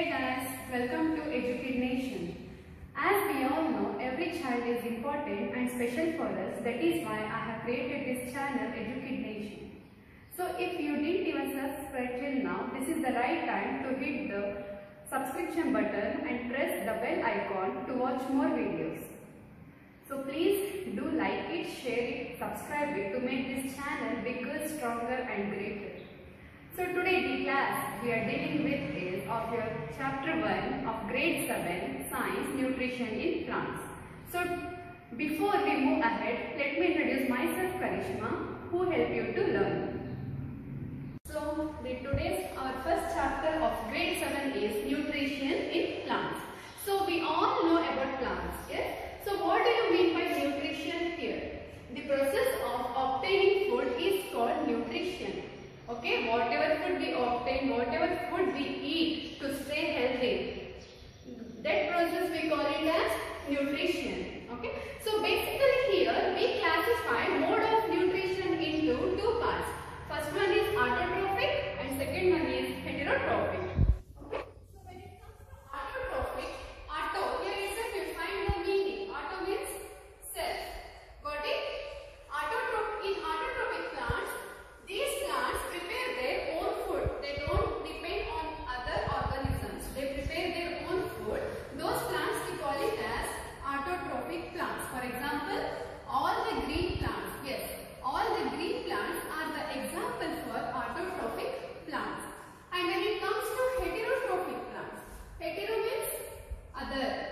Hey guys, welcome to Educate Nation. As we all know, every child is important and special for us. That is why I have created this channel, Educate Nation. So if you didn't even subscribe till now, this is the right time to hit the subscription button and press the bell icon to watch more videos. So please do like it, share it, subscribe it to make this channel bigger, stronger and greater. So today the class we are dealing with is of your chapter 1 of grade 7 Science Nutrition in Plants. So before we move ahead, let me introduce myself, Karishma, who help you to learn. So today's our first chapter of grade 7 is Nutrition in Plants. So we all know about plants, yes? So what do you mean by nutrition here? The process of obtaining food is called nutrition. Okay, whatever food we obtain, whatever food we eat to stay healthy, that process we call it as nutrition. Okay, so basically here we classify mode of nutrition into two parts. First one is autotrophic and second one is heterotrophic. Okay, so when it comes to autotrophic, auto, here itself you find the meaning. Auto means self. Got it? In autotrophic plants, these plants prepare their own food. They don't depend on other organisms. They prepare their own food. Those plants we call it as autotrophic plants. For example, all the green plants. Yes, all the green plants are the example for autotrophic plants. And when it comes to heterotrophic plants, hetero means other.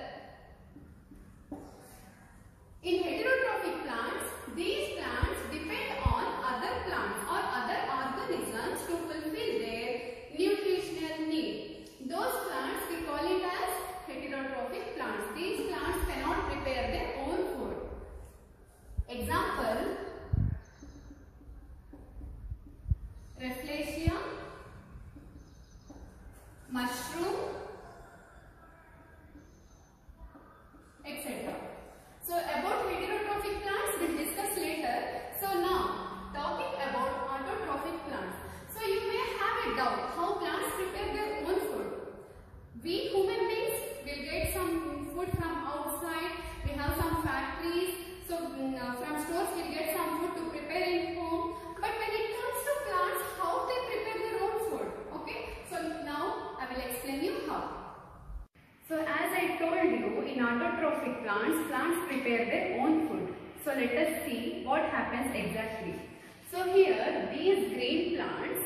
In heterotrophic plants, these plants depend on other plants or other organisms to fulfill their nutritional need. Those plants we call it as heterotrophic plants. These plants cannot prepare their own food. Example, Rafflesia, mushroom, etc. So about heterotrophic plants we'll discuss later. So now talking about autotrophic plants. So you may have a doubt how plants prepare their own food. We human beings will get some food from outside. We have some factories. So from stores we'll get some food to prepare in home. But when it comes to plants, how they prepare their own food? Okay. So now I will explain you how. So as I told you, in autotrophic plants, plants prepare their own food. So let us see what happens exactly. So here these green plants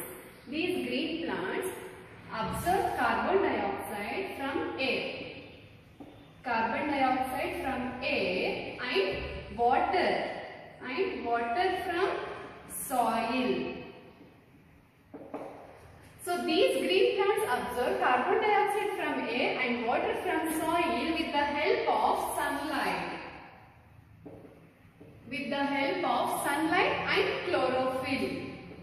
absorb carbon dioxide from air. Carbon dioxide from air and water from soil. So these green plants absorb carbon dioxide from air and water from soil with the help of sunlight. With the help of sunlight and chlorophyll.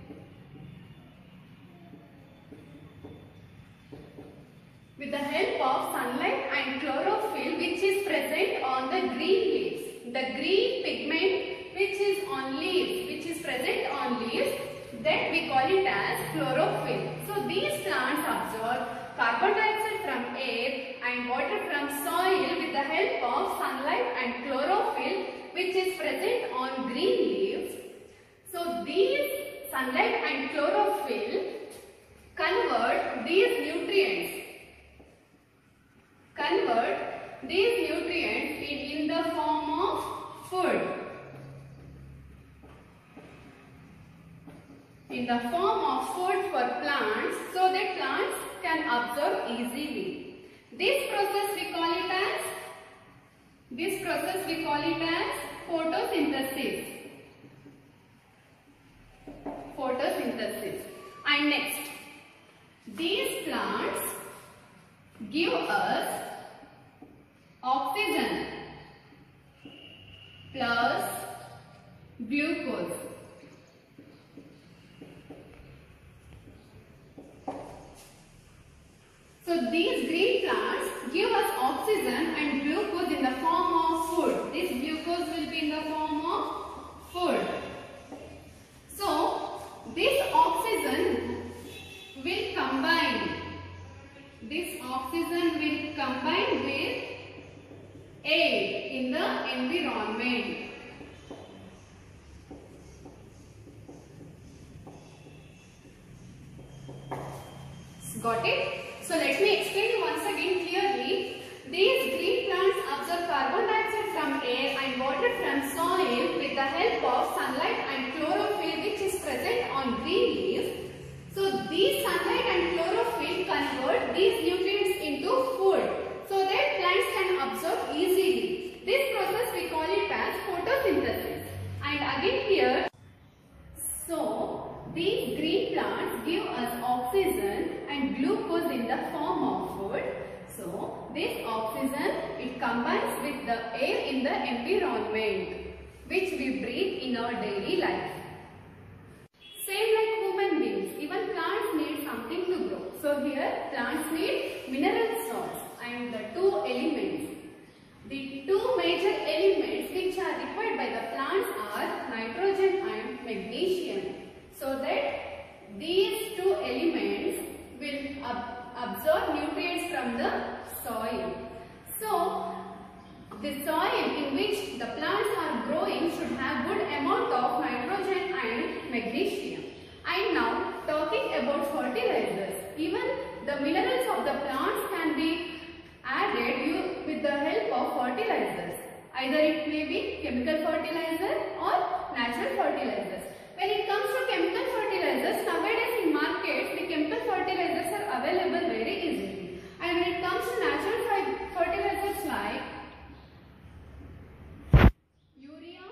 With the help of sunlight and chlorophyll which is present on the green leaves. The green pigment which is on leaves, which is present on leaves, that we call it as chlorophyll. So these plants absorb carbon dioxide from air and water from soil with the help of sunlight and chlorophyll which is present on green leaves. So these sunlight and chlorophyll convert these nutrients in the form of food. In the form of food for plants, so that plants can absorb easily. This process we call it as photosynthesis. And next, these plants give us oxygen plus glucose. So these green plants give us oxygen and glucose in the form of food. This glucose will be in the form of food. So this oxygen will combine this oxygen will combine with air in the environment. Got it? So let me explain you once again clearly. These green plants absorb carbon dioxide from air and water from soil with the help of sunlight and chlorophyll which is present on green leaves. So these sunlight and chlorophyll convert these nutrients into food so that plants can absorb easily. This process we call it as photosynthesis. And again here, so these green plants give us oxygen and glucose in the form of food. So this oxygen, it combines with the air in the environment which we breathe in our daily life. Same like human beings, even plants need something to grow. So here plants need mineral salts and the two elements. The two major elements which are required by the plants are nitrogen and magnesium. So that these two elements will absorb nutrients from the soil. So the soil in which the plants are growing should have good amount of nitrogen and magnesium. And now talking about fertilizers, even the minerals of the plants can be added with the help of fertilizers. Either it may be chemical fertilizer or natural fertilizers. When it comes to chemical fertilizers, nowadays in markets the chemical fertilizers are available very easily. And when it comes to natural fertilizers like urea,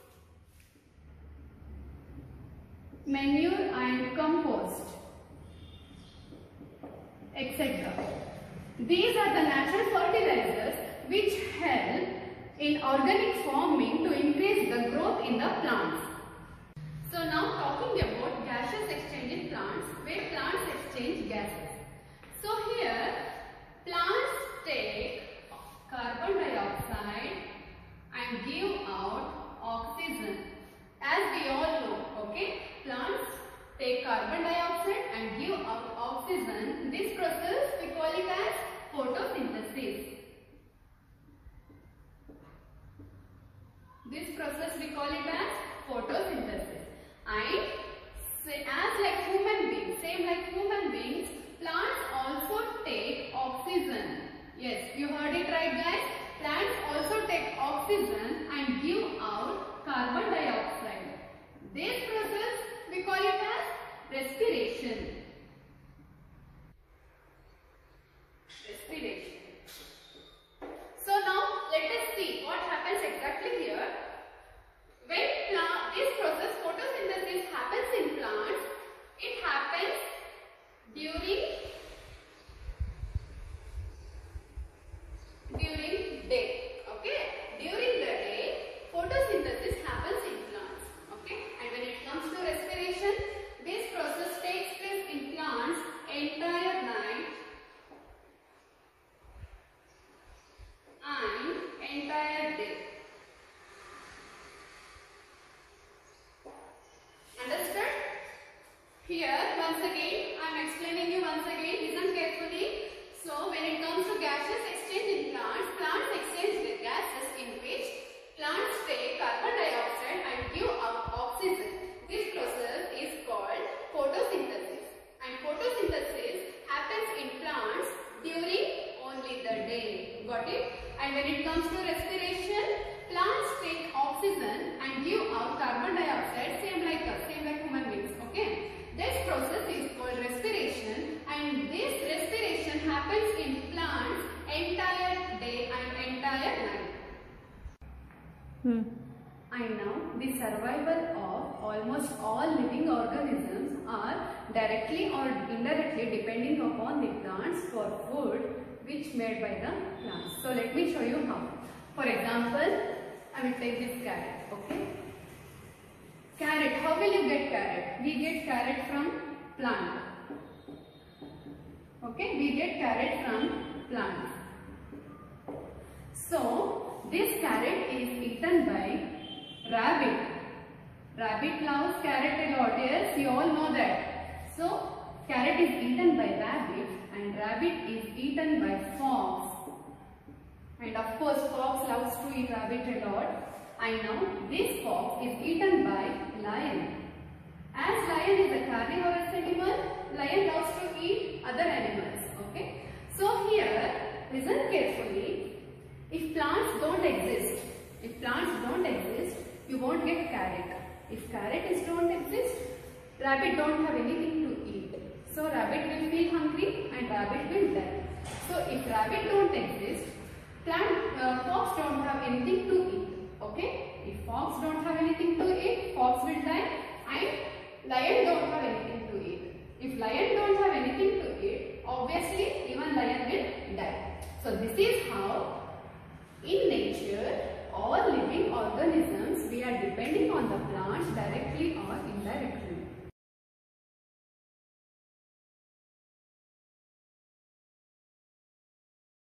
manure and compost, etc. These are the natural fertilizers which help in organic farming to increase the growth in the plants. So now talking about gaseous exchange in plants, where plants exchange gases. So here plants take carbon dioxide and give out oxygen. As we all know, okay, plants take carbon dioxide and give out oxygen. This process we call it as photosynthesis. This process we call it as photosynthesis. And as like human beings, same like human beings, plants also take oxygen. Yes, you heard it right guys. Plants also take oxygen and give out carbon dioxide. This process we call it as respiration. Respiration. So now let us see what happens exactly here. When this process photosynthesis happens in plants, it happens during day. Okay, during the day photosynthesis happens in plants. Okay, and when it comes to respiration, this process takes place in plants entire night and entire day. Understood? Here once again I am explaining you once again, listen carefully. So when it comes to gaseous exchange in plants, plants exchange the gases in which plants take carbon dioxide and give out oxygen. This process is called photosynthesis, and photosynthesis happens in plants during only the day. Got it? And when it comes to respiration, plants take oxygen and give out carbon dioxide, same like us, same like human beings. Okay? This process is called respiration, and this respiration happens in plants entire day and entire night. And now the survival of almost all living organisms are directly or indirectly depending upon the plants for food which made by the plants. So let me show you how. For example, I will take this carrot. Okay. Carrot, how will you get carrot? We get carrot from plant. Okay, we get carrot from plants. So this carrot is eaten by rabbit. Rabbit loves carrot a lot. Yes, you all know that. So carrot is eaten by rabbit and rabbit is eaten by fox. And of course fox loves to eat rabbit a lot. And now this fox is eaten by lion. As lion is a carnivorous animal, lion loves to eat other animals. Okay. So here, listen carefully. If plants don't exist, you won't get carrot. If carrot don't exist, rabbit don't have anything to eat. So rabbit will feel hungry and rabbit will die. So if rabbit don't exist, fox don't have anything to eat. Okay? If fox don't have anything to eat, fox will die and